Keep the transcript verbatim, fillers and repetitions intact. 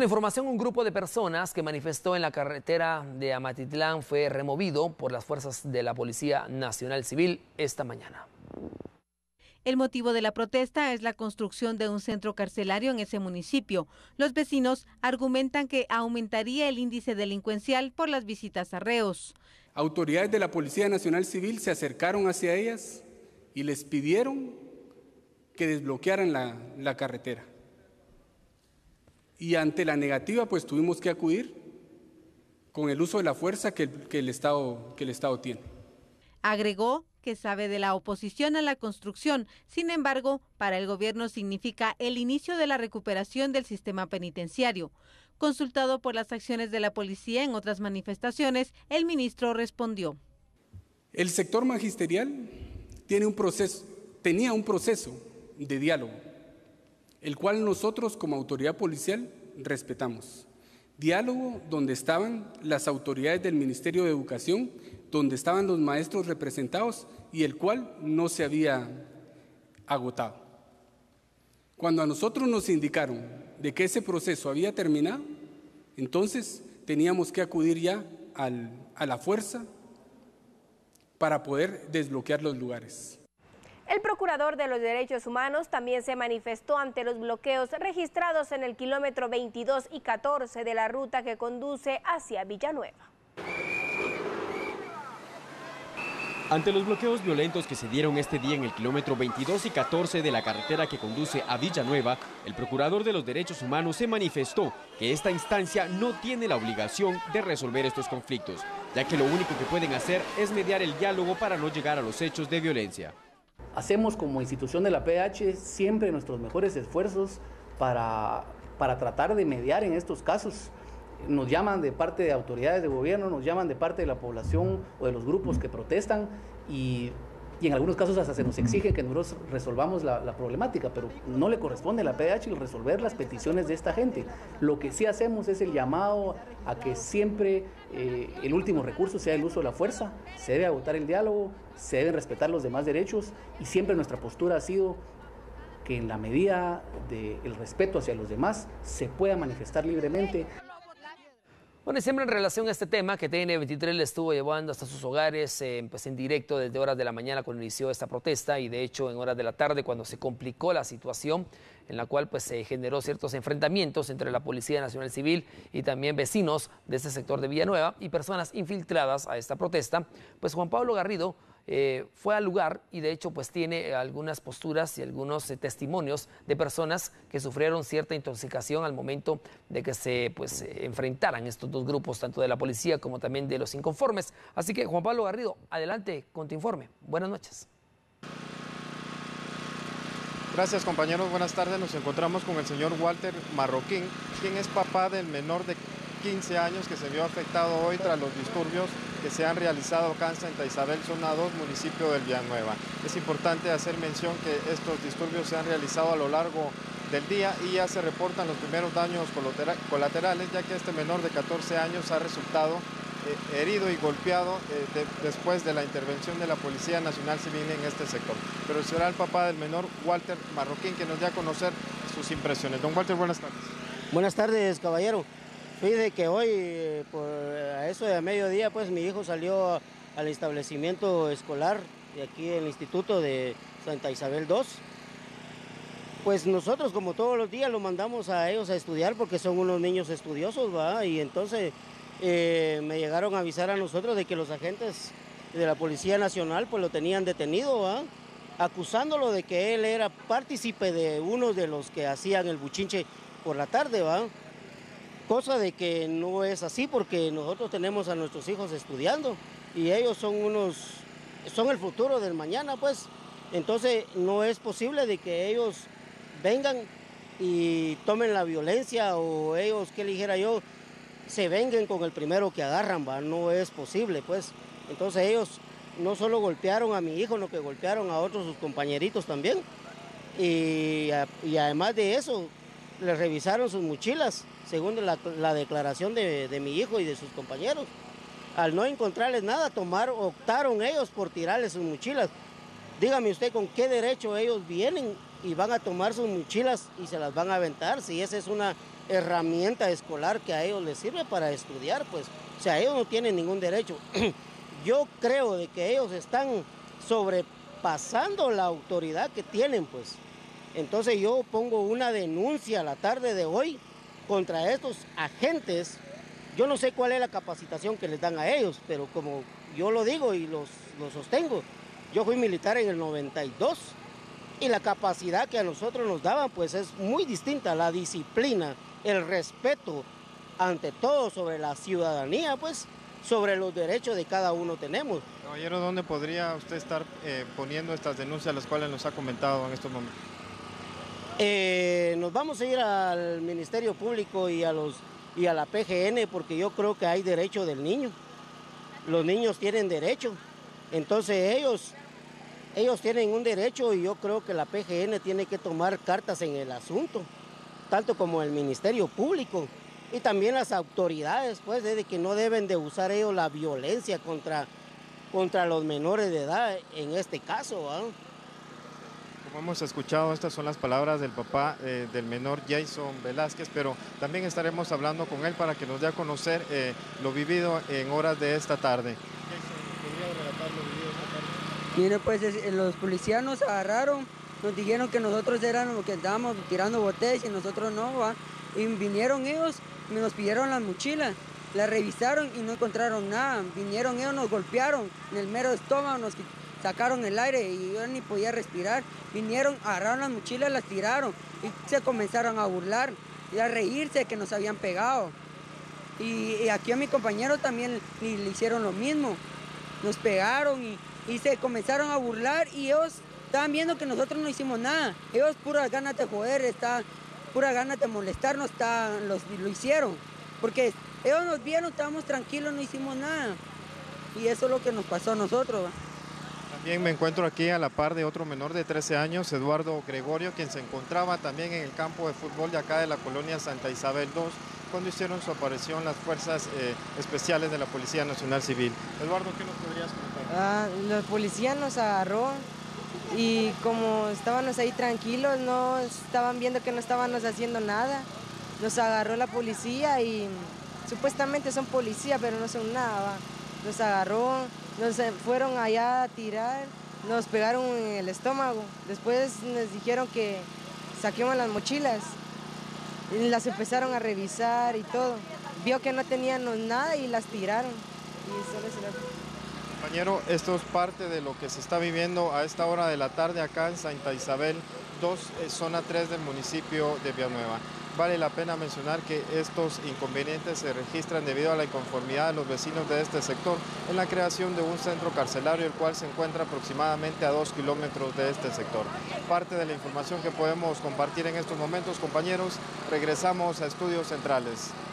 otra información, un grupo de personas que manifestó en la carretera de Amatitlán fue removido por las fuerzas de la Policía Nacional Civil esta mañana. El motivo de la protesta es la construcción de un centro carcelario en ese municipio. Los vecinos argumentan que aumentaría el índice delincuencial por las visitas a reos. Autoridades de la Policía Nacional Civil se acercaron hacia ellas y les pidieron que desbloquearan la, la carretera. Y ante la negativa, pues tuvimos que acudir con el uso de la fuerza que, que, el, Estado, que el Estado tiene. Agregó que sabe de la oposición a la construcción, sin embargo, para el gobierno significa el inicio de la recuperación del sistema penitenciario. Consultado por las acciones de la policía en otras manifestaciones, el ministro respondió. El sector magisterial tiene un proceso, tenía un proceso de diálogo, el cual nosotros como autoridad policial respetamos. Diálogo donde estaban las autoridades del Ministerio de Educación, donde estaban los maestros representados y el cual no se había agotado. Cuando a nosotros nos indicaron de que ese proceso había terminado, entonces teníamos que acudir ya al, a la fuerza para poder desbloquear los lugares. El procurador de los derechos humanos también se manifestó ante los bloqueos registrados en el kilómetro veintidós y catorce de la ruta que conduce hacia Villanueva. Ante los bloqueos violentos que se dieron este día en el kilómetro veintidós y catorce de la carretera que conduce a Villanueva, el procurador de los derechos humanos se manifestó que esta instancia no tiene la obligación de resolver estos conflictos, ya que lo único que pueden hacer es mediar el diálogo para no llegar a los hechos de violencia. Hacemos como institución de la P H siempre nuestros mejores esfuerzos para, para tratar de mediar en estos casos. Nos llaman de parte de autoridades de gobierno, nos llaman de parte de la población o de los grupos que protestan y, y en algunos casos hasta se nos exige que nosotros resolvamos la, la problemática, pero no le corresponde a la P H el resolver las peticiones de esta gente. Lo que sí hacemos es el llamado a que siempre eh, el último recurso sea el uso de la fuerza, se debe agotar el diálogo, se deben respetar los demás derechos y siempre nuestra postura ha sido que en la medida del respeto hacia los demás se pueda manifestar libremente. Bueno, y siempre en relación a este tema que T N veintitrés le estuvo llevando hasta sus hogares, eh, pues en directo desde horas de la mañana cuando inició esta protesta y de hecho en horas de la tarde cuando se complicó la situación en la cual pues se generó ciertos enfrentamientos entre la Policía Nacional Civil y también vecinos de este sector de Villanueva y personas infiltradas a esta protesta, pues Juan Pablo Garrido Eh, fue al lugar y de hecho pues tiene algunas posturas y algunos eh, testimonios de personas que sufrieron cierta intoxicación al momento de que se pues eh, enfrentaran estos dos grupos, tanto de la policía como también de los inconformes. Así que Juan Pablo Garrido, adelante con tu informe. Buenas noches. Gracias compañeros, buenas tardes. Nos encontramos con el señor Walter Marroquín, quien es papá del menor de quince años que se vio afectado hoy tras los disturbios que se han realizado acá en Santa Isabel, zona dos, municipio del Villanueva. Es importante hacer mención que estos disturbios se han realizado a lo largo del día y ya se reportan los primeros daños colaterales, ya que este menor de catorce años ha resultado eh, herido y golpeado eh, de, después de la intervención de la Policía Nacional Civil en este sector. Pero será el papá del menor, Walter Marroquín, que nos dé a conocer sus impresiones. Don Walter, buenas tardes. Buenas tardes, caballero. Fíjate que hoy, por a eso de mediodía, pues mi hijo salió al establecimiento escolar de aquí el Instituto de Santa Isabel dos. Pues nosotros, como todos los días, lo mandamos a ellos a estudiar porque son unos niños estudiosos, ¿va? Y entonces eh, me llegaron a avisar a nosotros de que los agentes de la Policía Nacional pues lo tenían detenido, ¿va? Acusándolo de que él era partícipe de uno de los que hacían el buchinche por la tarde, ¿va? Cosa de que no es así porque nosotros tenemos a nuestros hijos estudiando y ellos son unos, son el futuro del mañana, pues. Entonces no es posible de que ellos vengan y tomen la violencia o ellos, que le dijera yo, se venguen con el primero que agarran, ¿va? No es posible, pues. Entonces ellos no solo golpearon a mi hijo, sino que golpearon a otros sus compañeritos también. Y, y además de eso, les revisaron sus mochilas, según la, la declaración de, de mi hijo y de sus compañeros. Al no encontrarles nada, tomar, optaron ellos por tirarles sus mochilas. Dígame usted con qué derecho ellos vienen y van a tomar sus mochilas y se las van a aventar, si esa es una herramienta escolar que a ellos les sirve para estudiar, pues, o sea, ellos no tienen ningún derecho. Yo creo de que ellos están sobrepasando la autoridad que tienen, pues. Entonces yo pongo una denuncia la tarde de hoy contra estos agentes. Yo no sé cuál es la capacitación que les dan a ellos, pero como yo lo digo y los, lo sostengo, yo fui militar en el noventa y dos y la capacidad que a nosotros nos daban pues es muy distinta, la disciplina, el respeto ante todo sobre la ciudadanía, pues sobre los derechos de cada uno tenemos. Caballero, ¿dónde podría usted estar eh, poniendo estas denuncias las cuales nos ha comentado en estos momentos? Eh, nos vamos a ir al Ministerio Público y a, los, y a la P G N porque yo creo que hay derecho del niño. Los niños tienen derecho, entonces ellos, ellos tienen un derecho y yo creo que la P G N tiene que tomar cartas en el asunto, tanto como el Ministerio Público y también las autoridades, pues, de que no deben de usar ellos la violencia contra, contra los menores de edad en este caso, ¿verdad? Como hemos escuchado, estas son las palabras del papá eh, del menor Jason Velázquez, pero también estaremos hablando con él para que nos dé a conocer eh, lo vivido en horas de esta tarde. Jason, ¿podría relatar lo vivido esta tarde? Mire, pues es, los policías nos agarraron, nos dijeron que nosotros éramos los que estábamos tirando botellas y nosotros no, ¿va? Y vinieron ellos, y nos pidieron las mochilas, las revisaron y no encontraron nada. Vinieron ellos, nos golpearon en el mero estómago, nos sacaron el aire y yo ni podía respirar. Vinieron, agarraron las mochilas, las tiraron y se comenzaron a burlar y a reírse que nos habían pegado. Y, y aquí a mi compañero también le, le hicieron lo mismo. Nos pegaron y, y se comenzaron a burlar y ellos estaban viendo que nosotros no hicimos nada. Ellos puras ganas de joder, estaban, puras ganas de molestarnos, estaban, los, lo hicieron. Porque ellos nos vieron, estábamos tranquilos, no hicimos nada. Y eso es lo que nos pasó a nosotros. También me encuentro aquí a la par de otro menor de trece años, Eduardo Gregorio, quien se encontraba también en el campo de fútbol de acá de la colonia Santa Isabel dos, cuando hicieron su aparición las fuerzas eh, especiales de la Policía Nacional Civil. Eduardo, ¿qué nos podrías contar? Ah, la policía nos agarró y como estábamos ahí tranquilos, no estaban viendo que no estábamos haciendo nada. Nos agarró la policía y supuestamente son policías, pero no son nada, ¿va? Nos agarró, nos fueron allá a tirar, nos pegaron en el estómago. Después nos dijeron que saquemos las mochilas y las empezaron a revisar y todo. Vio que no teníamos nada y las tiraron. Y solo se las... Compañero, esto es parte de lo que se está viviendo a esta hora de la tarde acá en Santa Isabel dos, eh, zona tres del municipio de Villanueva. Vale la pena mencionar que estos inconvenientes se registran debido a la inconformidad de los vecinos de este sector en la creación de un centro carcelario, el cual se encuentra aproximadamente a dos kilómetros de este sector. Parte de la información que podemos compartir en estos momentos, compañeros. Regresamos a Estudios Centrales.